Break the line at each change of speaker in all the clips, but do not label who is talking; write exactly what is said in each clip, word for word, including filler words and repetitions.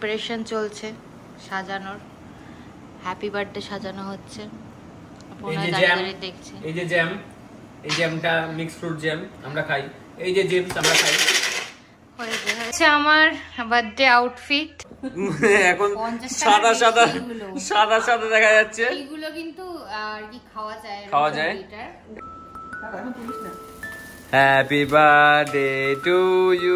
Preparation চলছে সাজানোর, happy birthday সাজানো হচ্ছে।
এই যে জ্যাম, এই যে জ্যাম, এই জ্যামটা মিক্স ফ্রুট জ্যাম আমরা খাই। এই যে জেমস আমরা খাই।
হচ্ছে আমার বার্থডে আউটফিট।
এখন সাদা সাদা সাদা সাদা দেখা যাচ্ছে।
এইগুলো কিন্তু আর কি খাওয়া যায়,
খাওয়া যায়। Happy birthday to you.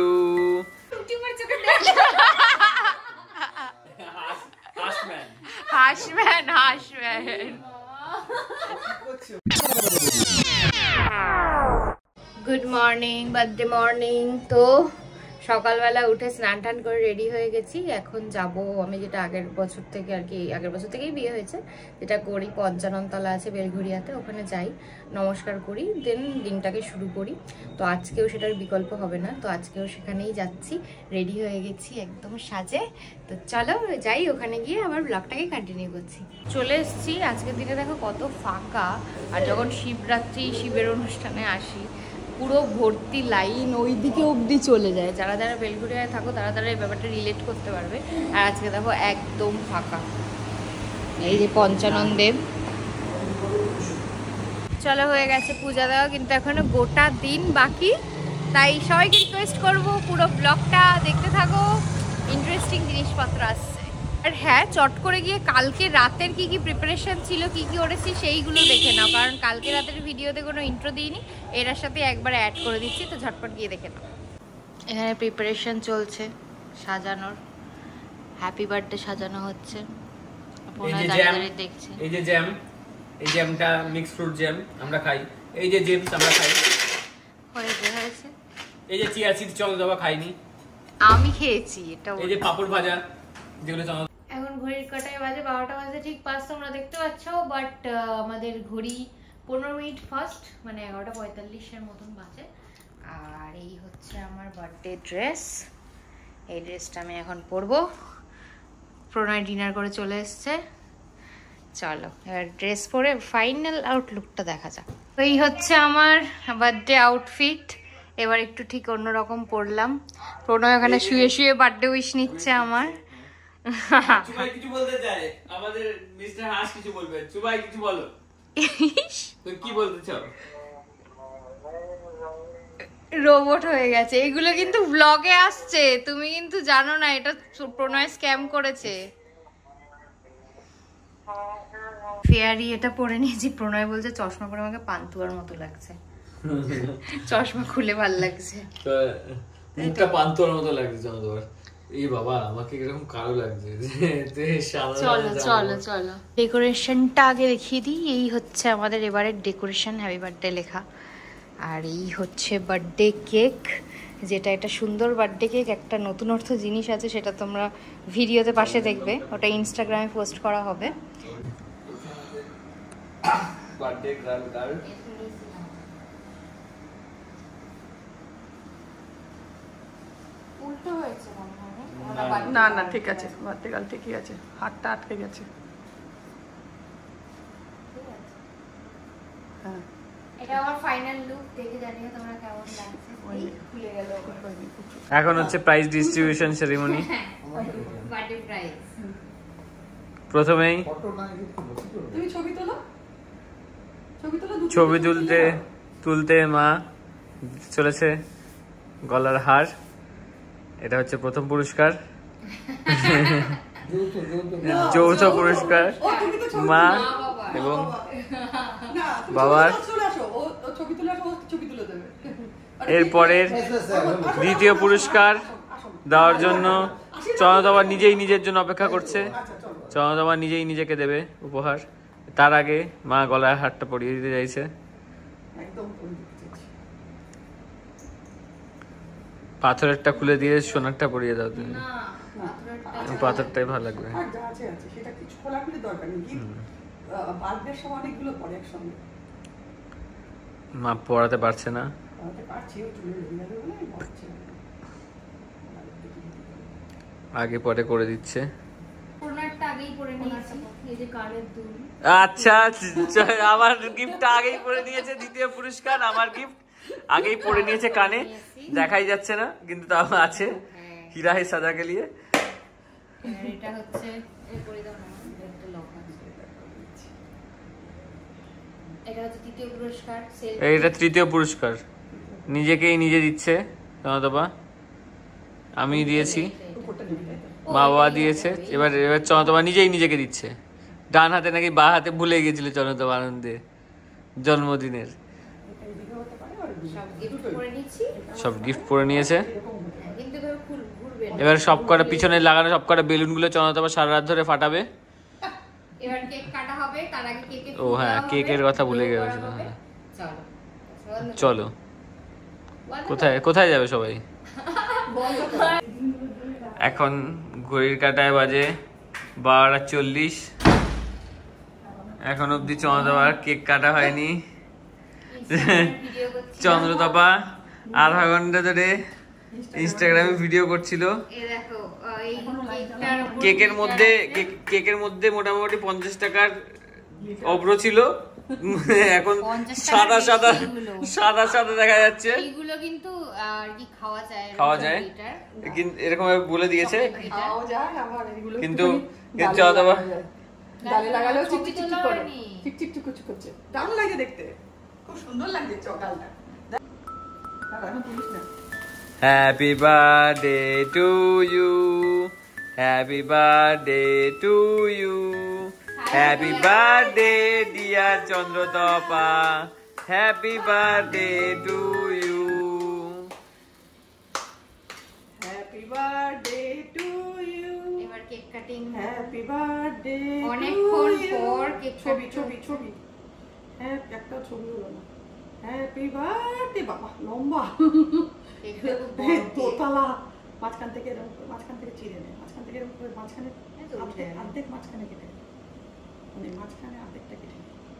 হাসম্যান
হাসম্যান হাসম্যান। Good morning, birthday morning. তো সকালবেলা উঠে স্নান টান করে রেডি হয়ে গেছি। এখন যাব আমি যেটা আগের বছর থেকে আর কি, আগের বছর থেকেই বিয়ে হয়েছে, যেটা করি পঞ্চাননতলা আছে বেলঘুরিয়াতে, ওখানে যাই, নমস্কার করি, দেন দিনটাকে শুরু করি। তো আজকেও সেটার বিকল্প হবে না, তো আজকেও সেখানেই যাচ্ছি। রেডি হয়ে গেছি একদম সাজে। তো চলো যাই, ওখানে গিয়ে আবার ব্লগটাকে কন্টিনিউ করছি। চলে এসেছি। আজকের দিনে দেখো কত ফাঁকা। আর যখন শিবরাত্রি শিবের অনুষ্ঠানে আসি পুরো ভর্তি লাইন ওই দিকে অবধি চলে যায়। যারা যারা বেলঘুরিয়ায় থাকো তারা তারা এই ব্যাপারটা রিলেট করতে পারবে। আর আজকে দেখো একদম ফাঁকা। এই যে পঞ্চানন দেব। চলো হয়ে গেছে পূজা দেওয়া, কিন্তু এখনো গোটা দিন বাকি। তাই সবাইকে রিকোয়েস্ট করবো পুরো ব্লগটা দেখতে থাকো, ইন্টারেস্টিং জিনিসপত্র আসছে। আর হ্যাঁ, চট করে গিয়ে কালকে রাতের কি কি প্রিপারেশন ছিল, কি কি করেছি সেইগুলো দেখে নাও, কারণ কালকে রাতের ভিডিওতে কোনো ইন্ট্রো দিইনি, এটার সাথে একবার অ্যাড করে দিচ্ছি। তো ঝটপট গিয়ে দেখে নাও। এখানে প্রিপারেশন চলছে সাজানোর, হ্যাপি বার্থডে সাজানো হচ্ছে। দেখছি
এই যে জ্যাম, এই জ্যামটা মিক্স ফ্রুট জ্যাম আমরা খাই। এই যে জেমস আমরা খাই।
হয়েছে হয়েছে।
এই যে চিয়া সিড চন্দ্রবা খাইনি,
আমি খেয়েছি এটা।
এই যে পাপড় ভাজা যেগুলো চন্দ্র।
এখন ঘড়ির কাঁটায় বাজে বারোটা বাজে ঠিক পাঁচ, তোমরা দেখতে পাচ্ছ। বাট আমাদের ঘড়ি পনেরো মিনিট ফার্স্ট, মানে এগারোটা পঁয়তাল্লিশের মতন বাজে। আর এই হচ্ছে আমার বার্থডে ড্রেস। এই ড্রেসটা আমি এখন পরবো। প্রণয় ডিনার করে চলে এসছে। চলো এবার ড্রেস পরে ফাইনাল আউটলুকটা দেখা যাক। এই হচ্ছে আমার বার্থডে আউটফিট। এবার একটু ঠিক অন্যরকম পরলাম। প্রণয় ওখানে শুয়ে শুয়ে বার্থডে উইশ নিচ্ছে আমার।
চুবাই কিছু বলতে চাই, আমাদের মিস্টার হাস কিছু বলবে। চুবাই কিছু বলো। তুমি কি বলতে চাও?
রোবট হয়ে গেছে। এগুলো কিন্তু ব্লগে আসছে, তুমি কিন্তু জানো না এটা প্রণয় স্ক্যাম করেছে। ফেয়ারি এটা পরে নিয়েছি। প্রণয় বলছে চশমা পরে আমাকে পান্তুয়ার মতো লাগছে। চশমা খুলে ভাল লাগছে,
মুখটা পান্তুয়ার মতো লাগছে তোমার। এই বাবা আমাকে এরকম কালো লাগছে।
চলো চলো চলো ডেকোরেশনটা আগে দেখিয়ে দিই। এই হচ্ছে আমাদের এবারের ডেকোরেশন, হ্যাপি বার্থডে লেখা। আর এই হচ্ছে বার্থডে কেক, যেটা এটা সুন্দর বার্থডে কেক। একটা নতুনত্ব জিনিস আছে, সেটা তোমরা ভিডিওতে পাশে দেখবে, ওটা ইনস্টাগ্রামে পোস্ট করা হবে।
বার্থডে গার্ল গার্ল
উল্টো হয়েছে মনে হয়।
না না ঠিক আছে, বার্থডে গার্ল ঠিকই আছে, হাতটা আটকে গেছে। হ্যাঁ
এটা আমার ফাইনাল লুক, দেখে জানিও তোমরা কেমন লাগছে। খুলে গেল।
এখন হচ্ছে prize distribution ceremony.
Birthday prize.
প্রথমেই
তুমি ছবি তোলো, ছবি তোলো।
ছবি তুলতে তুলতে মা চলেছে গলার হার। এটা হচ্ছে প্রথম পুরস্কার, যৌথ পুরস্কার মা এবং বাবার। এরপরের দ্বিতীয় পুরস্কার দেওয়ার জন্য চন্দ্রদবা নিজেই নিজের জন্য অপেক্ষা করছে। চন্দ্রদবা নিজেই নিজেকে দেবে উপহার। তার আগে মা গলায় হারটা পরিয়ে দিতে চাইছে। পাথরেরটা খুলে দিয়ে সোনারটা পরিয়ে দাও তুমি। পাথরটাই ভালো লাগবে। মা পড়াতে পারছে না, আগে পরে করে দিচ্ছে। আচ্ছা আমার গিফটটা আগেই পরে নিয়েছে। দ্বিতীয় পুরস্কার আমার গিফট আগেই পরে নিয়েছে, কানে দেখাই যাচ্ছে না কিন্তু তাও আছে। হীরা হে সাজা কে লিয়ে।
এটা হচ্ছে এই করে দাও না, একটা লক আছে। এটা হচ্ছে তৃতীয় পুরস্কার।
এইটা তৃতীয় পুরস্কার, নিজেকেই নিজে দিচ্ছে চন্দ্রতপা। আমি দিয়েছি, মা বাবা দিয়েছে, এবার এবার চন্দ্রতপা নিজেই নিজেকে দিচ্ছে। ডান হাতে নাকি বা হাতে ভুলে গেছিল চন্দ্রতপা আনন্দে জন্মদিনের। সব গিফট পরে নিয়েছে। এবার সব কটা পিছনে লাগানো সব কটা বেলুন গুলো চন্দ্রতপা সারা রাত ধরে ফাটাবে।
এবার কেক কাটা হবে, তার আগে কেকে
ও হ্যাঁ, কেকের কথা ভুলে গেছিলাম।
চলো
চলো, কোথায় কোথায় যাবে সবাই? এখন ঘড়ির কাঁটায় বাজে বারোটা চল্লিশ। এখন অব্দি চন্দ্রতপার কেক কাটা হয়নি। চন্দ্রতপা আধা ঘন্টা ধরে ইনস্টাগ্রামে ভিডিও করছিল। কেকের মধ্যে কেকের মধ্যে মোটামুটি পঞ্চাশ টাকার অব্র ছিল, এখন সাদা সাদা সাদা সাদা দেখা যাচ্ছে।
এইগুলো কিন্তু আর কি খাওয়া যায়,
খাওয়া যায় কিন্তু এরকম ভাবে বলে দিয়েছে, কিন্তু চন্দ্রতপা
ডালে লাগালেও চিকচিক করে, চিকচিক চিকচিক করছে, দারুণ লাগে দেখতে, খুব সুন্দর লাগছে চকালটা। এখন পুলিশ না।
Happy birthday to you, happy birthday to you, happy birthday dear Chandratapa, happy birthday to you,
happy birthday to you.
এবার কেক কাটিং।
হ্যাপি বার্থডে,
অনেকক্ষণ পর কেক
ছবি ছবি ছবি, হ্যাঁ একটা ছবি হলো না। হ্যাপি বার্থডে, বাবা লম্বা দোতলা, মাঝখান থেকে এরকম মাঝখান থেকে চিড়ে নেয়, মাঝখান থেকে এরকম করে মাঝখানে অর্ধেক মাঝখানে কেটে, মানে মাঝখানে অর্ধেকটা কেটে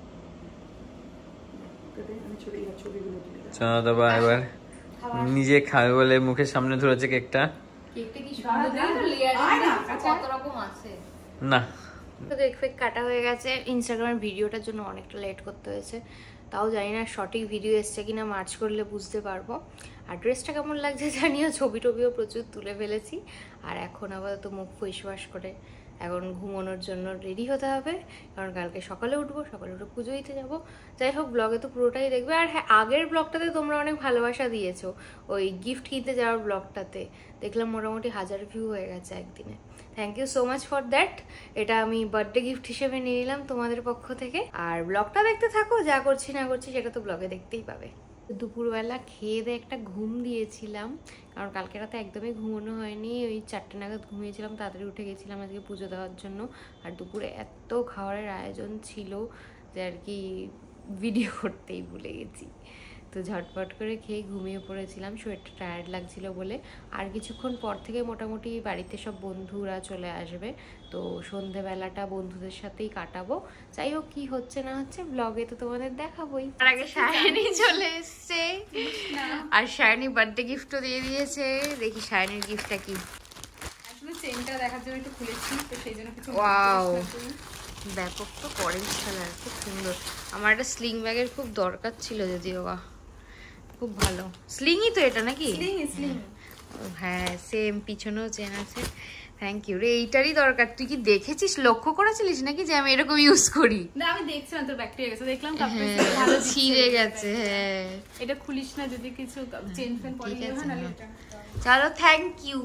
আমি ছবি ছবিগুলো তুলে।
চন্দ্রতপা এবার নিজে খাবে বলে মুখের সামনে ধরেছে কেকটা।
কেকটা কি সুন্দর দেখো, লেয়ার কত রকম আছে
না।
তো কেক ফেক কাটা হয়ে গেছে। ইনস্টাগ্রামের ভিডিওটার জন্য অনেকটা লেট করতে হয়েছে, তাও জানি না সঠিক ভিডিও এসছে কিনা, মার্চ করলে বুঝতে পারবো। আর ড্রেসটা কেমন লাগছে জানিও, ছবি টবিও প্রচুর তুলে ফেলেছি। আর এখন আপাতত মুখ ফেস ওয়াশ করে এখন ঘুমানোর জন্য রেডি হতে হবে, কারণ কালকে সকালে উঠবো, সকালে উঠে পুজো দিতে যাবো। যাই হোক, ব্লগে তো পুরোটাই দেখবে। আর হ্যাঁ, আগের ব্লগটাতে তোমরা অনেক ভালোবাসা দিয়েছো, ওই গিফট কিনতে যাওয়ার ব্লগটাতে দেখলাম মোটামুটি হাজার ভিউ হয়ে গেছে একদিনে। Thank you so much for that. এটা আমি বার্থডে গিফট হিসেবে নিয়ে নিলাম তোমাদের পক্ষ থেকে। আর ব্লগটা দেখতে থাকো, যা করছি না করছি সেটা তো ব্লগে দেখতেই পাবে। দুপুরবেলা খেয়ে দিয়ে একটা ঘুম দিয়েছিলাম, কারণ কালকে রাতে একদমই ঘুমানো হয়নি। ওই চারটে নাগাদ ঘুমিয়েছিলাম, তাড়াতাড়ি উঠে গেছিলাম আজকে পুজো দেওয়ার জন্য। আর দুপুরে এত খাবারের আয়োজন ছিল যে আর কি ভিডিও করতেই ভুলে গেছি। তো ঝটপট করে খেয়ে ঘুমিয়ে পড়েছিলাম, শরীরটা টায়ার্ড লাগছিল বলে। আর কিছুক্ষণ পর থেকে মোটামুটি বাড়িতে সব বন্ধুরা চলে আসবে, তো সন্ধেবেলাটা বন্ধুদের সাথেই কাটাবো। যাই হোক, কি হচ্ছে না হচ্ছে ব্লগে তো তোমাদের দেখাবোই। তার আগে সায়নী চলে এসছে, আর সায়নী বার্থডে গিফটও দিয়ে দিয়েছে। দেখি সায়নীর গিফটটা কি।
আসলে চেনটা দেখার জন্য একটু খুলেছি, তো সেই জন্য কিছু
ওয়াও, ব্যাপক তো অরেঞ্জ কালার, খুব সুন্দর। আমার একটা স্লিং ব্যাগের খুব দরকার ছিল, যদিও বা খুব ভালো স্লিংই তো এটা নাকি? হ্যাঁ, সেম পিছনেও চেন আছে। থ্যাংক ইউ রে, এইটারই দরকার। তুই কি দেখেছিস, লক্ষ্য করেছিলিস নাকি যে আমি এরকম ইউজ করি?
না, আমি দেখছিলাম তোর ব্যাগটা গেছে, দেখলাম
ভালো ছিঁড়ে গেছে। হ্যাঁ,
এটা খুলিস না, যদি কিছু চেন ফেন পরে হয় না এটা।
চলো, থ্যাংক ইউ।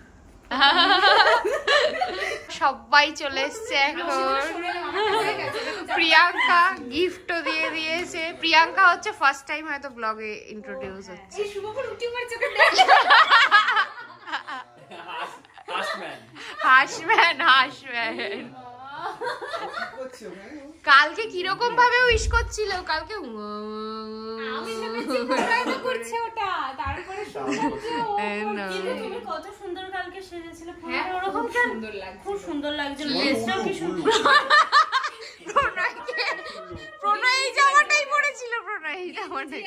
সবাই চলে এসছে এখন। প্রিয়াঙ্কা গিফটও দিয়ে দিয়েছে। প্রিয়াঙ্কা হচ্ছে ফার্স্ট টাইম হয়তো ব্লগে ইন্ট্রোডিউস হচ্ছে। হাসম্যান হাসম্যান কালকে কিরকম ভাবে উইশ করছিল, কালকে
কত সুন্দর কালকে সেজেছিল, ওরকম খুব সুন্দর লাগছিল।
প্রণয় জামাটাই পড়েছিল, প্রণয় জামাটাই।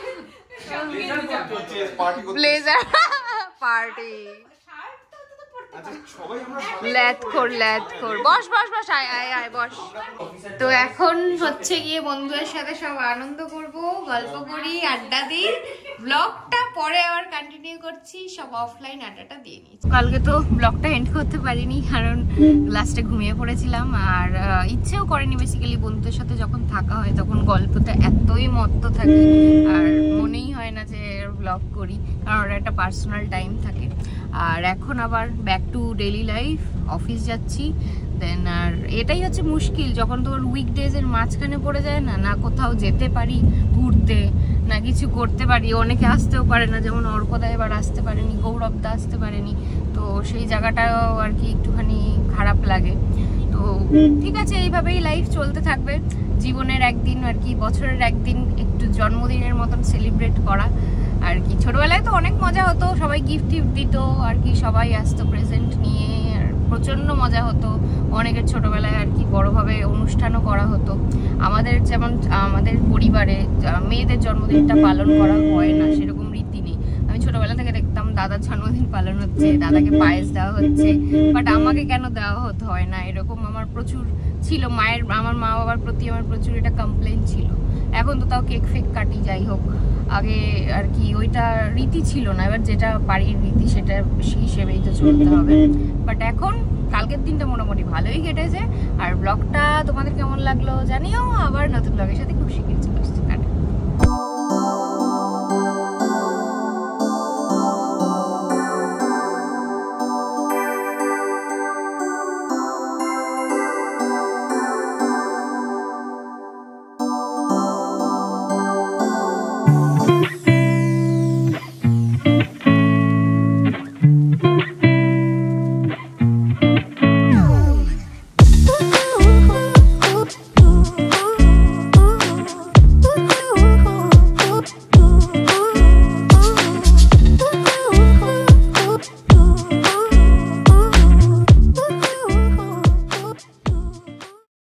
ব্লেজার পার্টি ল্যাদ খোর ল্যাদ খোর বস বস বস আয় আয় আয় বস। তো এখন হচ্ছে গিয়ে বন্ধুদের সাথে সব আনন্দ করব, গল্প করি, আড্ডা দিই। ব্লগটা পরে আবার কন্টিনিউ করছি, সব অফলাইন আড্ডাটা দিয়ে নিই। কালকে তো ব্লগটা এন্ড করতে পারিনি কারণ লাস্টে ঘুমিয়ে পড়েছিলাম, আর ইচ্ছেও করেনি বেসিক্যালি। বন্ধুদের সাথে যখন থাকা হয় তখন গল্পতে এতই মত্ত থাকি আর মনেই হয় না যে ব্লগ করি, কারণ ওটা একটা পার্সোনাল টাইম থাকে। আর এখন আবার back to daily life, office যাচ্ছি। দেন আর এটাই হচ্ছে মুশকিল, যখন তোমার উইকডেজের মাঝখানে পড়ে যায় না, না কোথাও যেতে পারি ঘুরতে, না কিছু করতে পারি। অনেকে আসতেও পারে না, যেমন অর্কদা এবার আসতে পারেনি, গৌরবদা আসতে পারেনি, তো সেই জায়গাটাও আর কি একটুখানি খারাপ লাগে। তো ঠিক আছে, এইভাবেই লাইফ চলতে থাকবে। জীবনের একদিন আর কি, বছরের একদিন একটু জন্মদিনের মতন সেলিব্রেট করা আর কি। ছোটবেলায় তো অনেক মজা হতো, সবাই গিফট টিফট দিত আর কি, সবাই আসতো প্রেজেন্ট নিয়ে, আর প্রচন্ড মজা হতো। অনেকের ছোটবেলায় আর কি বড়ভাবে অনুষ্ঠানও করা হতো। আমাদের যেমন আমাদের পরিবারে মেয়েদের জন্মদিনটা পালন করা হয় না, সেরকম রীতি নেই। আমি ছোটবেলা থেকে দেখতাম দাদার জন্মদিন পালন হচ্ছে, দাদাকে পায়েস দেওয়া হচ্ছে, বাট আমাকে কেন দেওয়া হতে হয় না, এরকম আমার প্রচুর ছিল। মায়ের, আমার মা বাবার প্রতি আমার প্রচুর এটা কমপ্লেন ছিল। এখন তো তাও কেক ফেক কাটি, যাই হোক। আগে আর কি ওইটা রীতি ছিল না, এবার যেটা বাড়ির রীতি সেটা সেই হিসেবেই তো চলতে হবে। বাট এখন কালকের দিনটা মোটামুটি ভালোই কেটেছে। আর ব্লগটা তোমাদের কেমন লাগলো জানিও, আবার নতুন ব্লগের সাথে খুব শিখেছি।